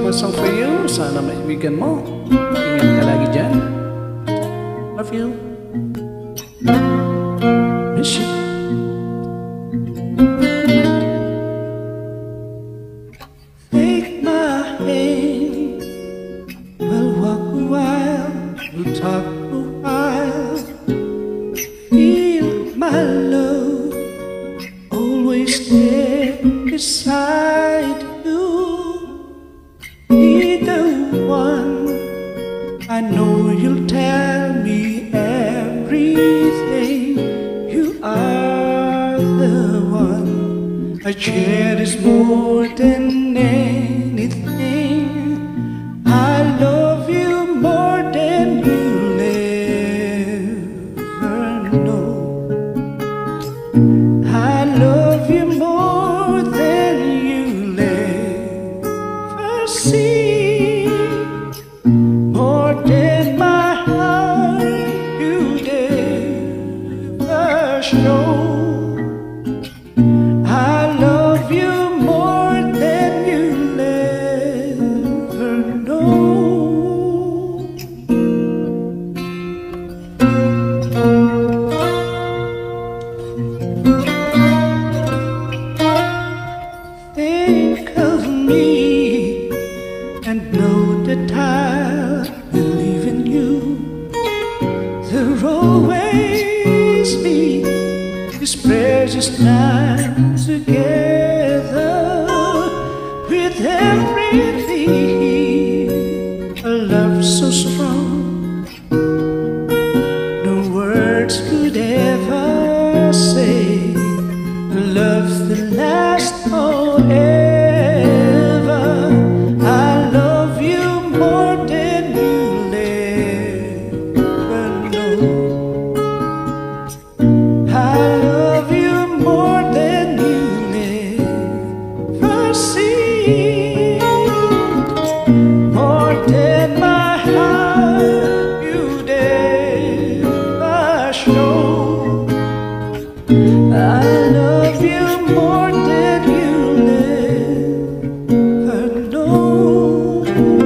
request song for you. Sana maibigan mo. Ingat ka lagi dyan. Love you. Miss you. Take my hand. We'll walk a while. We'll talk a while. Feel my love. Always there beside you. Be the one. I know you'll tell me everything. You are the one I cherish more than anything. I love you more than you'll ever know. I love you more than you'll ever see, more than my heart you'd ever show. I love you more than you'll ever know. Think of me and know that I believe in you. There'll always be this precious time together. With everything, a love so strong, no words could ever say. Love that lasts forever. I love you more than you'll ever know. I love you more than you'll ever see, more than my heart you'd ever show. I love you more than you'll ever know.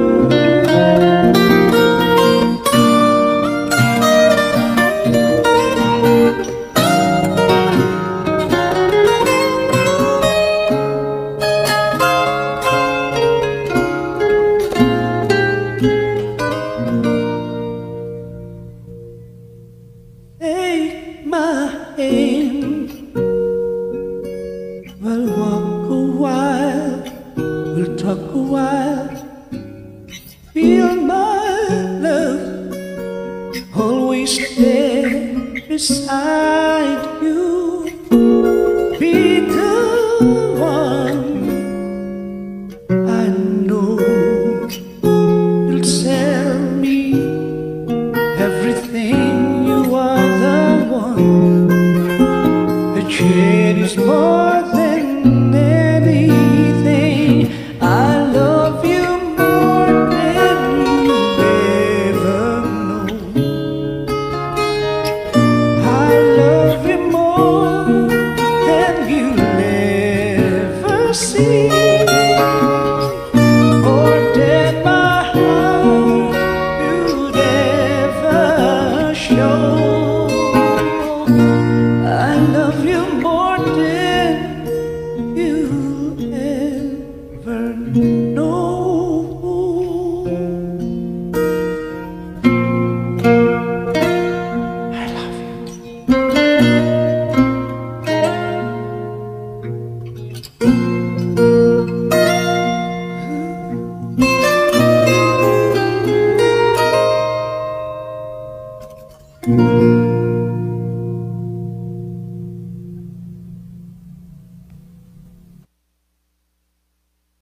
Take my hand. We'll walk a while, we'll talk a while. Feel my love always there beside you. Be the one. I know you'll tell me everything. You are the one I cherish more than anything. I love you more than you'll ever know. I love you more than you'll ever see, more than my heart you'd ever show. I love you more than you ever know. I love you.